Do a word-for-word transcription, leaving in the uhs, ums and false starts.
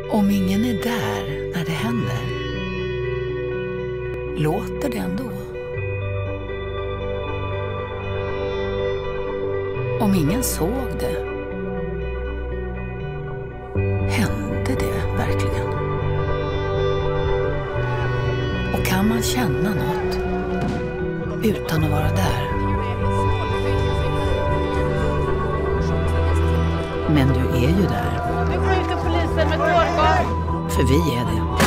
Om ingen är där när det händer, låter det ändå? Om ingen såg det, hände det verkligen? Och kan man känna något utan att vara där? Men du är ju där. Nu skjuter polisen med tårgas. För vi är det.